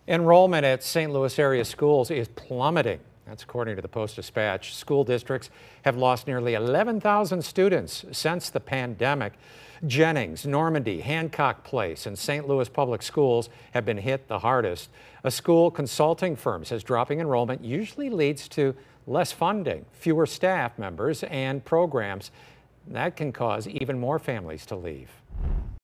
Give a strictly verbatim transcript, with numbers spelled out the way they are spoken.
Enrollment at Saint Louis area schools is plummeting. That's according to the Post-Dispatch. School districts have lost nearly eleven thousand students since the pandemic. Jennings, Normandy, Hancock Place, and Saint Louis Public Schools have been hit the hardest. A school consulting firm says dropping enrollment usually leads to less funding, fewer staff members, and programs. That can cause even more families to leave.